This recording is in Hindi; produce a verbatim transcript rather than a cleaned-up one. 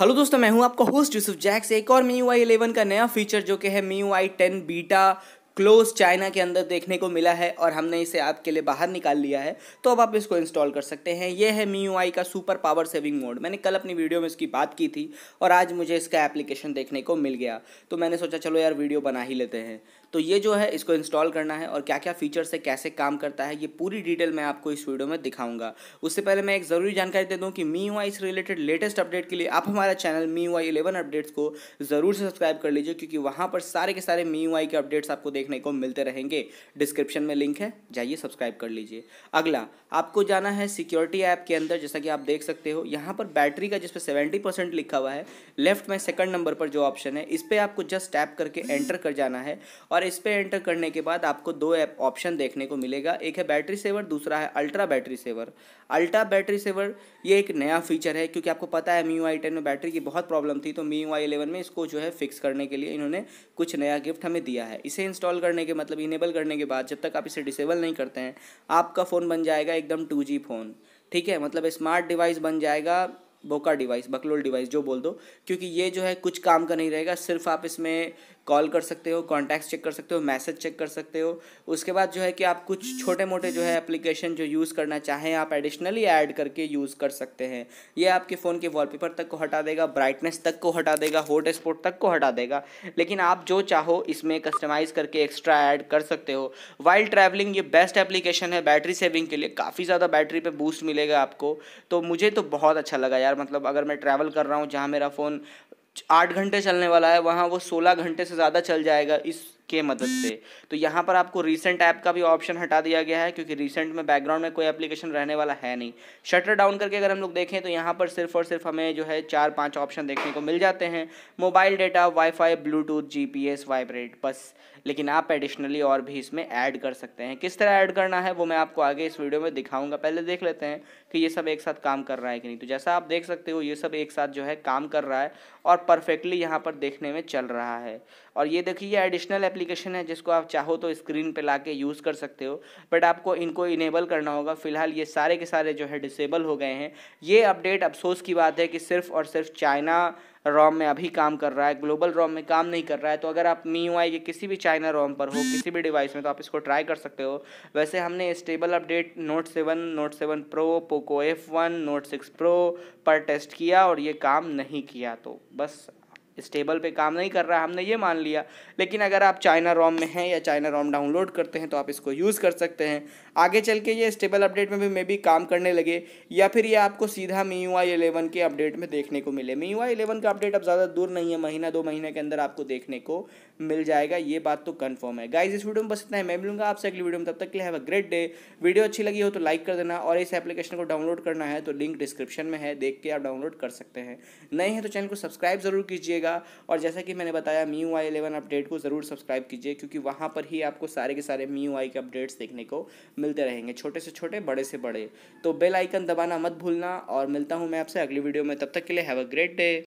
हेलो दोस्तों, मैं हूं आपका होस्ट यूसुफ जैक से एक और मी यू आई इलेवन का नया फीचर जो कि है Mi U I ten beta close China के अंदर देखने को मिला है और हमने इसे आपके लिए बाहर निकाल लिया है। तो अब आप इसको इंस्टॉल कर सकते हैं। ये है मी यू आई का सुपर पावर सेविंग मोड। मैंने कल अपनी वीडियो में इसकी बात की थी और आज मुझे इसका एप्लीकेशन देखने को मिल गया, तो मैंने सोचा चलो यार वीडियो बना ही लेते हैं। तो ये जो है इसको इंस्टॉल करना है और क्या क्या फीचर्स है, कैसे काम करता है, ये पूरी डिटेल मैं आपको इस वीडियो में दिखाऊंगा। उससे पहले मैं एक ज़रूरी जानकारी दे दूं कि मी यू आई से रिलेटेड लेटेस्ट अपडेट के लिए आप हमारा channel Mi U I eleven updates को ज़रूर से सब्सक्राइब कर लीजिए, क्योंकि वहाँ पर सारे के सारे मी यू आई के अपडेट्स आपको देखने को मिलते रहेंगे। डिस्क्रिप्शन में लिंक है, जाइए सब्सक्राइब कर लीजिए। अगला, आपको जाना है सिक्योरिटी ऐप के अंदर। जैसा कि आप देख सकते हो यहाँ पर बैटरी का जिस पे सेवेंटी परसेंट लिखा हुआ है, लेफ्ट में सेकंड नंबर पर जो ऑप्शन है इस पर आपको जस्ट टैप करके एंटर कर जाना है। और इस पर एंटर करने के बाद आपको दो ऐप ऑप्शन देखने को मिलेगा, एक है बैटरी सेवर, दूसरा है ultra battery saver. Ultra battery saver ये एक नया फीचर है, क्योंकि आपको पता है मी यू आई टेन में बैटरी की बहुत प्रॉब्लम थी, तो मी यू आई इलेवन में इसको जो है फिक्स करने के लिए इन्होंने कुछ नया गिफ्ट हमें दिया है। इसे इंस्टॉल करने के मतलब इनेबल करने के बाद जब तक आप इसे डिसेबल नहीं करते हैं, आपका फ़ोन बन जाएगा एकदम टू जी फ़ोन। ठीक है, मतलब स्मार्ट डिवाइस बन जाएगा, बोका डिवाइस, बकलोल डिवाइस जो बोल दो, क्योंकि ये जो है कुछ काम का नहीं रहेगा। सिर्फ आप इसमें कॉल कर सकते हो, कॉन्टैक्ट्स चेक कर सकते हो, मैसेज चेक कर सकते हो। उसके बाद जो है कि आप कुछ छोटे मोटे जो है एप्लीकेशन जो यूज़ करना चाहें आप एडिशनली ऐड करके यूज़ कर सकते हैं। ये आपके फ़ोन के वॉलपेपर तक को हटा देगा, ब्राइटनेस तक को हटा देगा, हॉटस्पॉट तक को हटा देगा। लेकिन आप जो चाहो इसमें कस्टमाइज़ करके एक्स्ट्रा ऐड कर सकते हो। वाइल ट्रैवलिंग ये बेस्ट एप्लीकेशन है बैटरी सेविंग के लिए, काफ़ी ज़्यादा बैटरी पे बूस्ट मिलेगा आपको। तो मुझे तो बहुत अच्छा लगा यार। मतलब अगर मैं ट्रैवल कर रहा हूँ जहाँ मेरा फ़ोन आठ घंटे चलने वाला है, वहाँ वो सोलह घंटे से ज़्यादा चल जाएगा इसके मदद से। तो यहाँ पर आपको रीसेंट ऐप का भी ऑप्शन हटा दिया गया है, क्योंकि रीसेंट में बैकग्राउंड में कोई एप्लीकेशन रहने वाला है नहीं। शटर डाउन करके अगर हम लोग देखें तो यहाँ पर सिर्फ और सिर्फ हमें जो है चार पांच ऑप्शन देखने को मिल जाते हैं, mobile data, wifi, Bluetooth, GPS, vibrate, बस। लेकिन आप एडिशनली और भी इसमें ऐड कर सकते हैं। किस तरह ऐड करना है वो मैं आपको आगे इस वीडियो में दिखाऊंगा। पहले देख लेते हैं कि ये सब एक साथ काम कर रहा है कि नहीं। तो जैसा आप देख सकते हो ये सब एक साथ जो है काम कर रहा है और परफेक्टली यहाँ पर देखने में चल रहा है। और ये देखिए ये एडिशनल एप्लीकेशन है जिसको आप चाहो तो स्क्रीन पे लाके यूज़ कर सकते हो, बट आपको इनको इनेबल करना होगा। फिलहाल ये सारे के सारे जो है डिसेबल हो गए हैं। ये अपडेट अफसोस की बात है कि सिर्फ और सिर्फ चाइना रोम में अभी काम कर रहा है, ग्लोबल रोम में काम नहीं कर रहा है। तो अगर आप मी यू आई के किसी भी चाइना रोम पर हो, किसी भी डिवाइस में, तो आप इसको ट्राई कर सकते हो। वैसे हमने stable update note seven, note seven pro, Poco F one, note six pro पर टेस्ट किया और ये काम नहीं किया। तो बस स्टेबल पे काम नहीं कर रहा है, हमने ये मान लिया। लेकिन अगर आप चाइना रोम में हैं या चाइना रोम डाउनलोड करते हैं तो आप इसको यूज़ कर सकते हैं। आगे चल के ये स्टेबल अपडेट में भी मे बी काम करने लगे, या फिर ये आपको सीधा मी यू आई इलेवन के अपडेट में देखने को मिले। मी यू आई इलेवन का अपडेट अब ज़्यादा दूर नहीं है, महीना दो महीने के अंदर आपको देखने को मिल जाएगा, ये बात तो कन्फर्म है। गाइज इस वीडियो में बस इतना है, मैं मिलूंगा आपसे अगली वीडियो में, तब तक के लिए have a great day. Video अच्छी लगी हो तो लाइक कर देना, और इस एप्लीकेशन को डाउनलोड करना है तो लिंक डिस्क्रिप्शन में है, देख के आप डाउनलोड कर सकते हैं। नए हैं तो चैनल को सब्सक्राइब जरूर कीजिएगा, और जैसा कि मैंने बताया Mi U I eleven update को ज़रूर सब्सक्राइब कीजिए, क्योंकि वहाँ पर ही आपको सारे के सारे मी यू आई के अपडेट्स देखने को मिलते रहेंगे, छोटे से छोटे, बड़े से बड़े। तो बेल आइकन दबाना मत भूलना, और मिलता हूँ मैं आपसे अगली वीडियो में, तब तक के लिए हैव अ ग्रेट डे।